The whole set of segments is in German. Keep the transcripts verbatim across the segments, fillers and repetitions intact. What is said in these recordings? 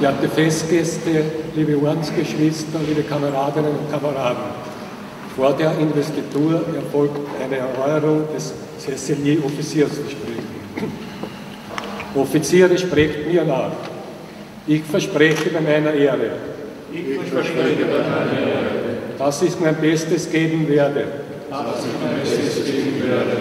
Verehrte Festgäste, liebe Ordensgeschwister, liebe Kameradinnen und Kameraden, vor der Investitur erfolgt eine Erneuerung des C S L I-Offiziersversprechen. Offiziere, sprecht mir nach. Ich verspreche bei meiner Ehre, ich verspreche bei meiner Ehre, dass ich mein Bestes geben werde, dass ich mein Bestes geben werde,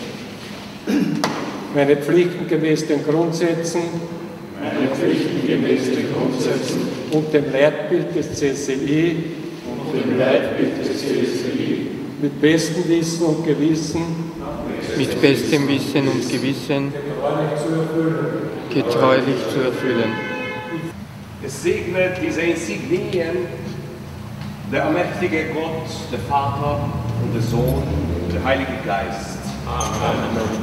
meine Pflichten gemäß den Grundsätzen, meine Pflichten gemäß den Grundsätzen und dem Leitbild des C S L I und dem Leitbild des C S L I mit bestem Wissen und Gewissen, mit bestem Wissen und Gewissen getreulich zu erfüllen. Es segnet diese Insignien der allmächtige Gott, der Vater und der Sohn und der Heilige Geist. Amen.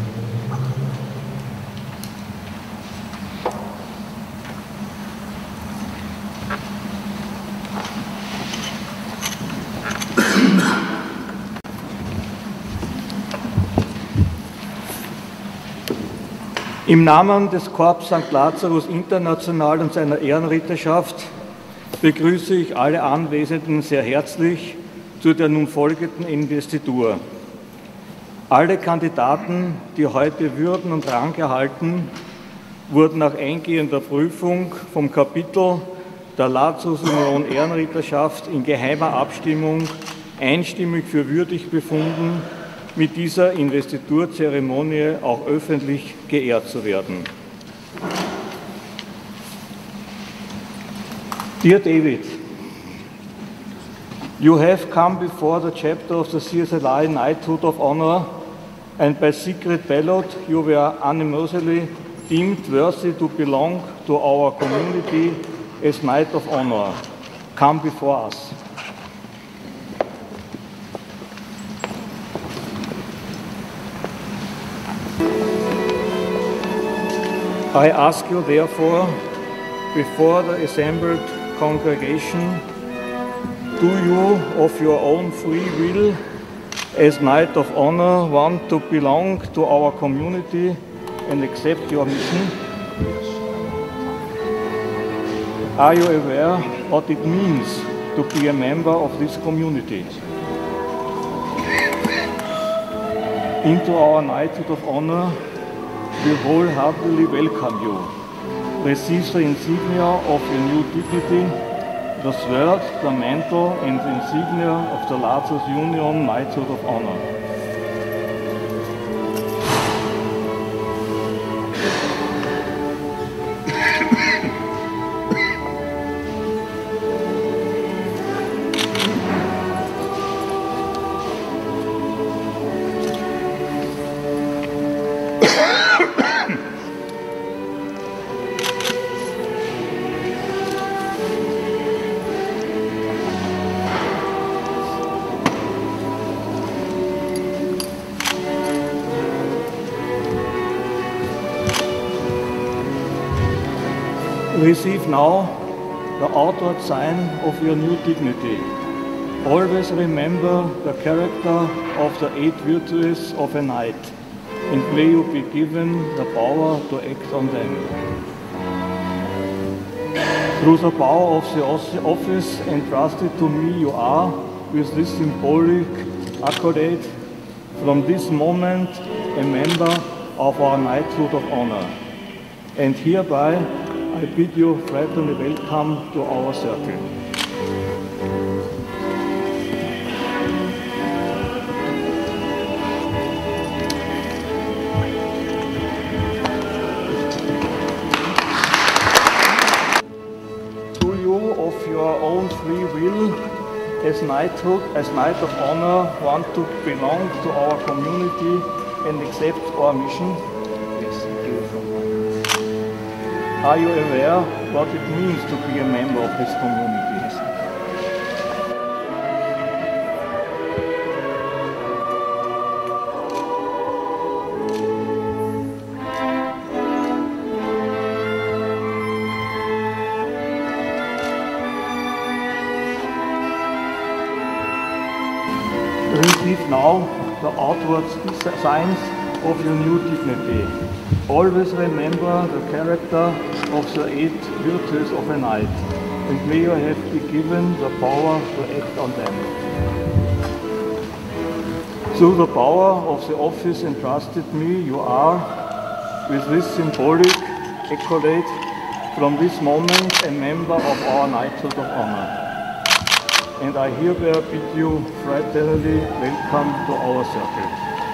Im Namen des Corps Sankt Lazarus International und seiner Ehrenritterschaft begrüße ich alle Anwesenden sehr herzlich zu der nun folgenden Investitur. Alle Kandidaten, die heute Würden und Rang erhalten, wurden nach eingehender Prüfung vom Kapitel der Lazarus Union Ehrenritterschaft in geheimer Abstimmung einstimmig für würdig befunden, mit dieser Investiturzeremonie auch öffentlich geehrt zu werden. Dear David, you have come before the chapter of the C S L I Knighthood of Honor, and by secret ballot you were unanimously deemed worthy to belong to our community as Knight of Honor. Come before us. I ask you therefore, before the assembled congregation, do you of your own free will, as Knight of Honor, want to belong to our community and accept your mission? Are you aware what it means to be a member of this community? Into our Knighthood of Honor, we wholeheartedly welcome you. Receive the insignia of your new dignity, the sword, the mantle, and the insignia of the Lazarus Union Knighthood of Honor. Receive now the outward sign of your new dignity. Always remember the character of the eight virtues of a knight, and may you be given the power to act on them. Through the power of the office entrusted to me you are, with this symbolic accolade, from this moment a member of our Knighthood of Honor. And hereby I bid you fraternally welcome to our circle. Do you of your own free will, as knighthood, as Knight of Honor, want to belong to our community and accept our mission? Are you aware what it means to be a member of this community? Receive now the outward signs of your new dignity. Always remember the character of the eight virtues of a knight, and may you have been given the power to act on them. Through the power of the office entrusted me, you are, with this symbolic accolade, from this moment a member of our Knighthood of Honor. And I hereby bid you fraternally welcome to our circle.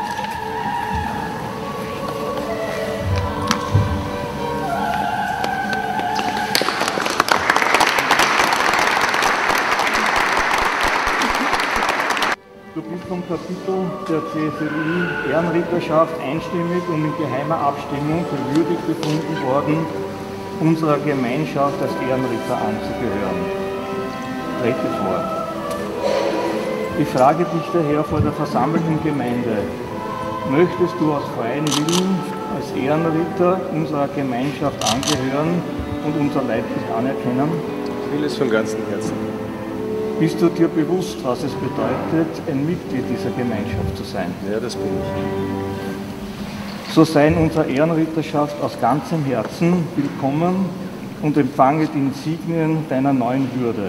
Du bist vom Kapitel der C S L I-Ehrenritterschaft einstimmig und in geheimer Abstimmung für würdig befunden worden, unserer Gemeinschaft als Ehrenritter anzugehören. Trete vor. Ich frage dich daher vor der versammelten Gemeinde, möchtest du aus freiem Willen als Ehrenritter unserer Gemeinschaft angehören und unser Leiblich anerkennen? Ich will es von ganzem Herzen. Bist du dir bewusst, was es bedeutet, ein Mitglied dieser Gemeinschaft zu sein? Ja, das bin ich. So sei in unserer Ehrenritterschaft aus ganzem Herzen willkommen und empfange die Insignien deiner neuen Würde.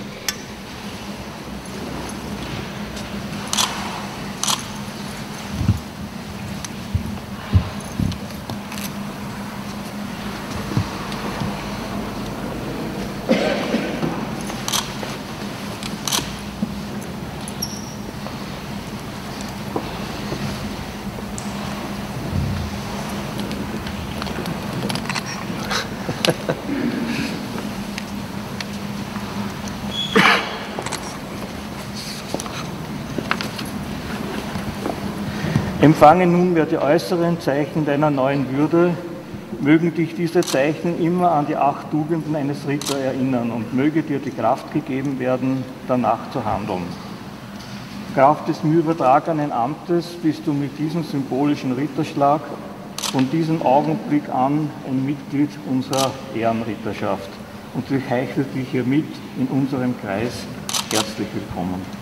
Empfange nunmehr die äußeren Zeichen deiner neuen Würde, mögen dich diese Zeichen immer an die acht Tugenden eines Ritters erinnern und möge dir die Kraft gegeben werden, danach zu handeln. Kraft des mir übertragenen Amtes bist du mit diesem symbolischen Ritterschlag von diesem Augenblick an ein Mitglied unserer Ehrenritterschaft und ich heiße dich hiermit in unserem Kreis herzlich willkommen.